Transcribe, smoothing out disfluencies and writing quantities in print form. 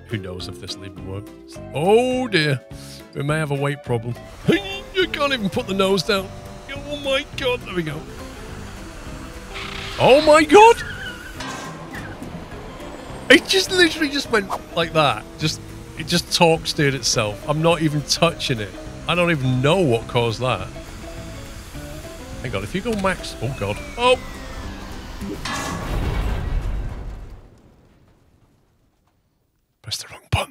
Who knows if this will even work? Oh dear. We may have a weight problem. You can't even put the nose down. Oh my god. There we go. Oh my god. It just literally just went like that. It just torque steered itself. I'm not even touching it. I don't even know what caused that. Hang on, if you go max... Oh god. Oh! Press the wrong button.